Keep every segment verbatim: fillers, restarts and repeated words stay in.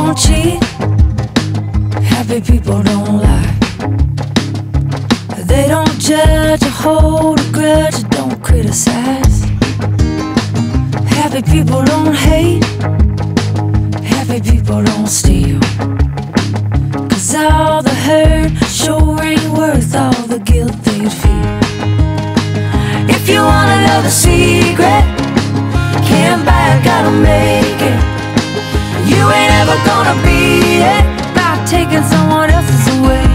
don't cheat, happy people don't lie. They don't judge or hold a grudge or don't criticize. Happy people don't hate, happy people don't steal. Cause all the hurt sure ain't worth all the guilt they'd feel. If you wanna know the secret, can't buy it, gotta make it. You ain't ever gonna beat it by taking someone else's away.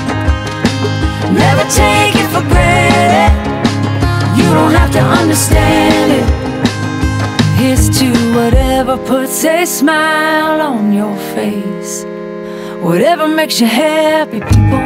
Never take it for granted, you don't have to understand it. Here's to whatever puts a smile on your face, whatever makes you happy, people.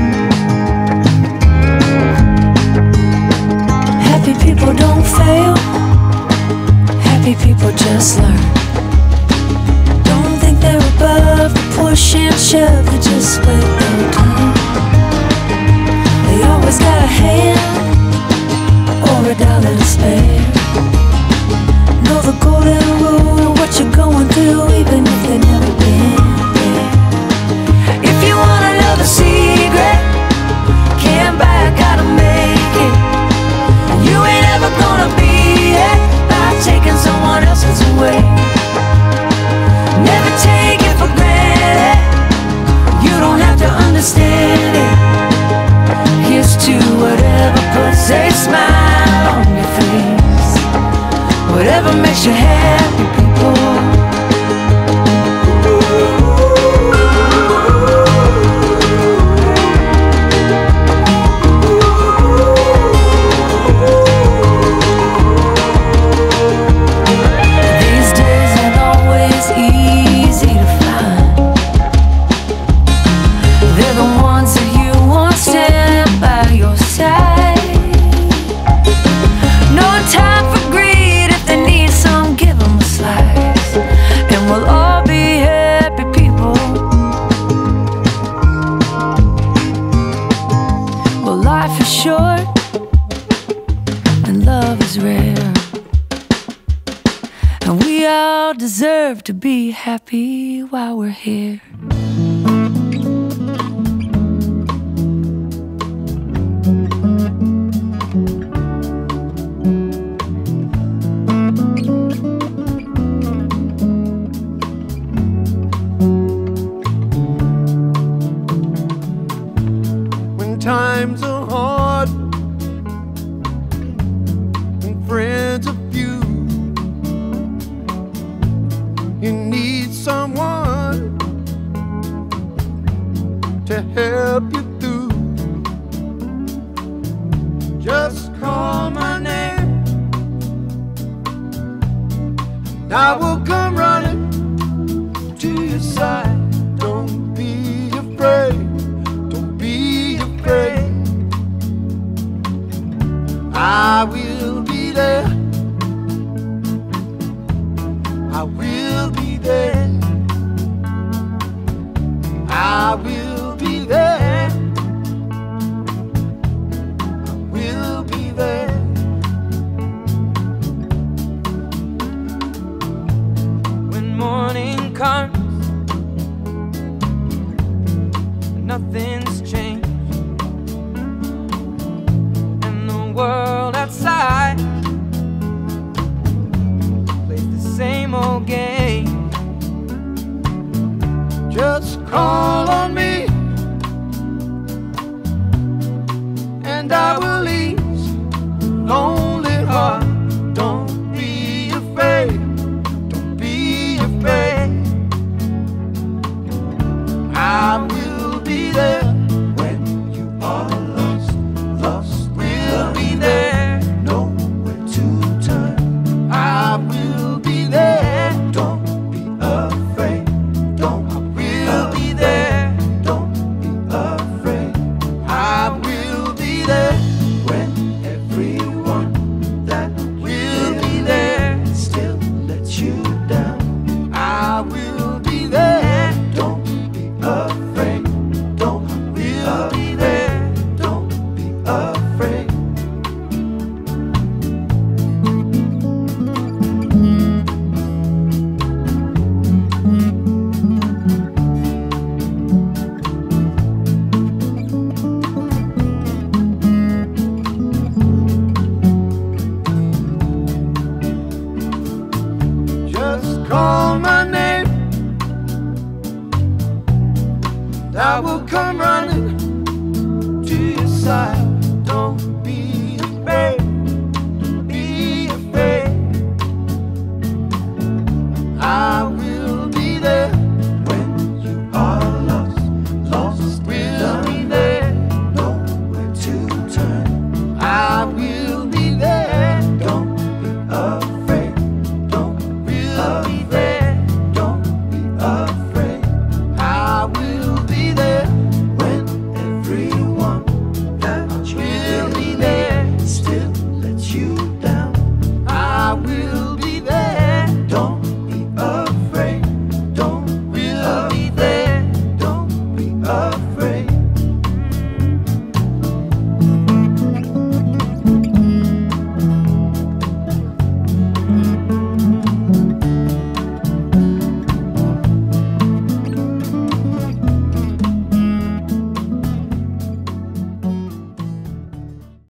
Happy people don't fail, happy people just learn. Don't think they're above the push and shove, they just wait their turn. They always got a hand or a dollar to spare. Know the golden rule of what you're going through, even if they've never been there. If you wanna know the secret, can't buy it, gotta make it. You ain't ever gonna beat it by taking someone else's away. Never take it for granted, you don't have to understand it. Here's to whatever puts a smile on your face, whatever makes you happy, people. Short and love is rare, and we all deserve to be happy while we're here. When times are hard and friends are few, you need someone to help you through. Just call my name and I will come running to your side. Don't be afraid, don't be afraid. I will be there, I will be there, I will be there, I will be there. When morning comes, nothing's changed, world outside plays the same old game. Just call on me and I will ease lonely heart. Don't be afraid, don't be afraid. I will be there when you are lost, lost. We'll be there, nowhere to turn. I will be there, don't be afraid, don't, I will be there. I will come running to your side. Don't be afraid, don't be afraid. I will be there when you are lost, lost. We'll be there, nowhere to turn. I will be there. Don't be afraid, don't be afraid, don't be afraid. I will be there when everyone that will be there still lets you down. I will be there. Don't be afraid, don't be afraid, don't be afraid.